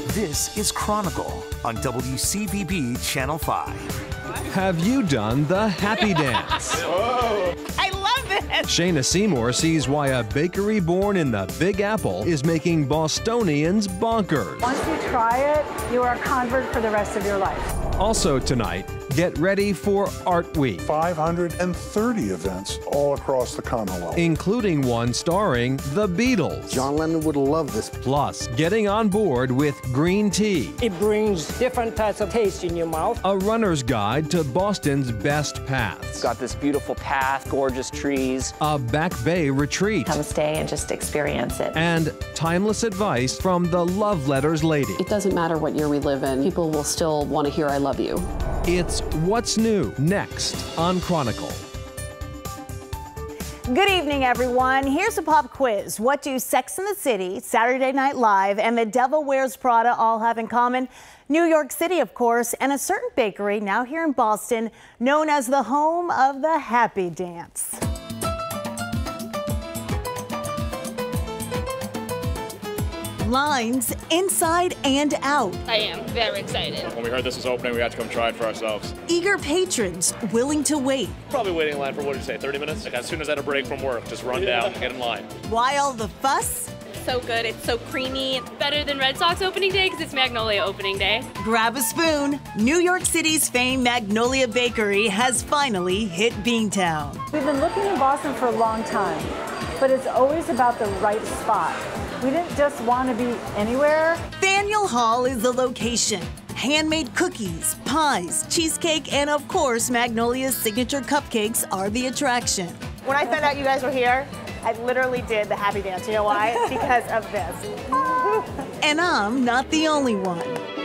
This is Chronicle on WCVB Channel 5. Have you done the happy dance? Whoa. I love this! Shayna Seymour sees why a bakery born in the Big Apple is making Bostonians bonkers. Once you try it, you are a convert for the rest of your life. Also tonight, get ready for Art Week, 530 events all across the Commonwealth, including one starring the Beatles. John Lennon would love this. Plus, getting on board with green tea. It brings different types of taste in your mouth. A runner's guide to Boston's best paths. It's got this beautiful path, gorgeous trees. A Back Bay retreat. Come stay and just experience it. And timeless advice from the Love Letters lady. It doesn't matter what year we live in, people will still want to hear I love you. It's What's New next on Chronicle. Good evening, everyone. Here's a pop quiz. What do Sex and the City, Saturday Night Live, and The Devil Wears Prada all have in common? New York City, of course, and a certain bakery now here in Boston known as the home of the happy dance. Lines inside and out. I am very excited. When we heard this was opening, we had to come try it for ourselves. Eager patrons willing to wait. Probably waiting in line for, what did you say, 30 minutes? Like as soon as I had a break from work, just run down and get in line. Why all the fuss? So good. It's so creamy. It's better than Red Sox opening day because it's Magnolia opening day. Grab a spoon. New York City's famed Magnolia Bakery has finally hit Beantown. We've been looking in Boston for a long time, but it's always about the right spot. We didn't just want to be anywhere. Faneuil Hall is the location. Handmade cookies, pies, cheesecake, and of course, Magnolia's signature cupcakes are the attraction. When I found out you guys were here, I literally did the happy dance. You know why? Because of this. And I'm not the only one.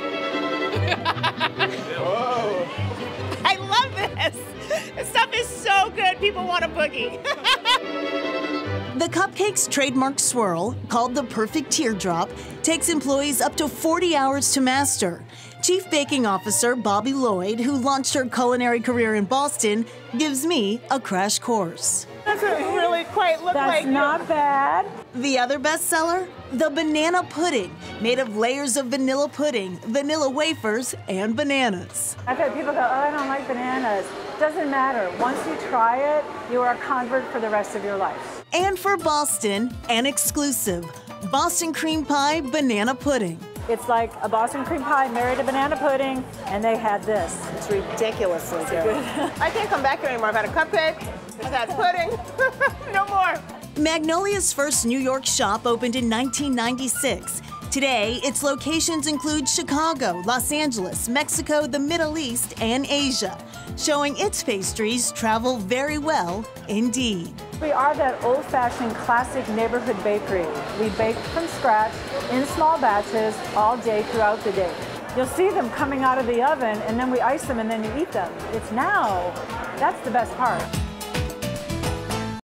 Whoa. I love this. This stuff is so good. People want a boogie. The Cupcake's trademark swirl, called the Perfect Teardrop, takes employees up to 40 hours to master. Chief Baking Officer Bobby Lloyd, who launched her culinary career in Boston, gives me a crash course. Doesn't really quite look like That's not bad. The other bestseller? The banana pudding, made of layers of vanilla pudding, vanilla wafers, and bananas. I've had people go, oh, I don't like bananas. Doesn't matter. Once you try it, you are a convert for the rest of your life. And for Boston, an exclusive, Boston cream pie banana pudding. It's like a Boston cream pie married a banana pudding, and they had this. It's ridiculously good. I can't come back here anymore. I've had a cupcake, I've had pudding, no more. Magnolia's first New York shop opened in 1996. Today, its locations include Chicago, Los Angeles, Mexico, the Middle East, and Asia, showing its pastries travel very well indeed. We are that old-fashioned classic neighborhood bakery. We bake from scratch in small batches all day throughout the day. You'll see them coming out of the oven, and then we ice them and then you eat them. It's now. That's the best part.